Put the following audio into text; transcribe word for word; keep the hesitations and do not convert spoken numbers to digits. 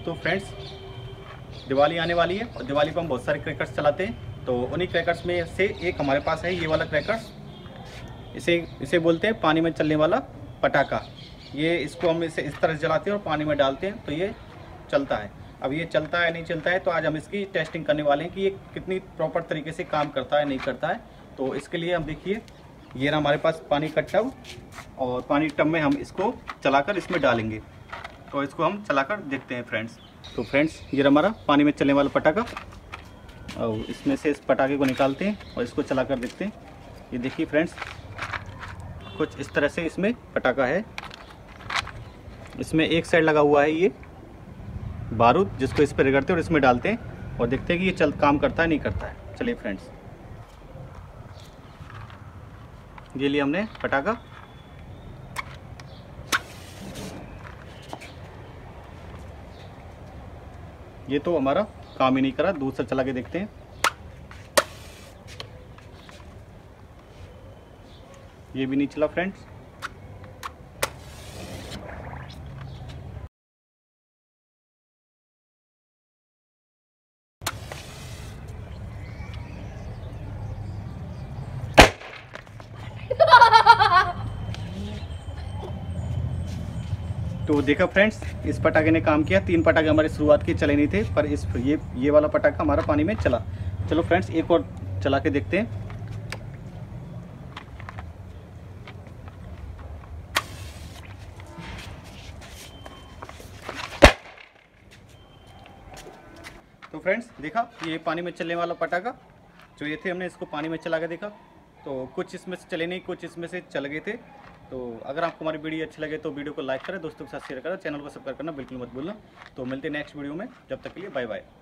तो फ्रेंड्स, दिवाली आने वाली है और दिवाली पर हम बहुत सारे क्रैकर्स चलाते हैं। तो उन्हीं क्रैकर्स में से एक हमारे पास है ये वाला क्रैकर्स। इसे इसे बोलते हैं पानी में चलने वाला पटाखा। ये इसको हम इसे इस तरह से जलाते हैं और पानी में डालते हैं तो ये चलता है। अब ये चलता है नहीं चलता है, तो आज हम इसकी टेस्टिंग करने वाले हैं कि ये कितनी प्रॉपर तरीके से काम करता है नहीं करता है। तो इसके लिए हम देखिए, ये ना हमारे पास पानी का टब, और पानी टब में हम इसको चलाकर इसमें डालेंगे। तो इसको हम चलाकर देखते हैं फ्रेंड्स। तो फ्रेंड्स, ये हमारा पानी में चलने वाला पटाखा, और इसमें से इस पटाखे को निकालते हैं और इसको चलाकर देखते हैं। ये देखिए फ्रेंड्स, कुछ इस तरह से इसमें पटाखा है। इसमें एक साइड लगा हुआ है ये बारूद, जिसको इस पर रगड़ते हैं और इसमें डालते हैं और देखते हैं कि ये चल काम करता है नहीं करता है। चलिए फ्रेंड्स, ये लिए हमने पटाखा। ये तो हमारा काम ही नहीं करा, दूसरा चला के देखते हैं। ये भी नहीं चला फ्रेंड्स। तो देखा फ्रेंड्स, इस पटाखे ने काम किया। तीन पटाखे हमारे शुरुआत के चले नहीं थे, पर इस ये ये वाला पटाखा हमारा पानी में चला। चलो फ्रेंड्स, एक और चला के देखते हैं। तो फ्रेंड्स देखा, ये पानी में चलने वाला पटाखा जो ये थे, हमने इसको पानी में चला के देखा। तो कुछ इसमें से चले नहीं, कुछ इसमें से चल गए थे। तो अगर आपको हमारी वीडियो अच्छी लगे तो वीडियो को लाइक करें, दोस्तों के साथ शेयर करें, चैनल को सब्सक्राइब करना बिल्कुल मत भूलना। तो मिलते हैं नेक्स्ट वीडियो में, जब तक के लिए बाय बाय।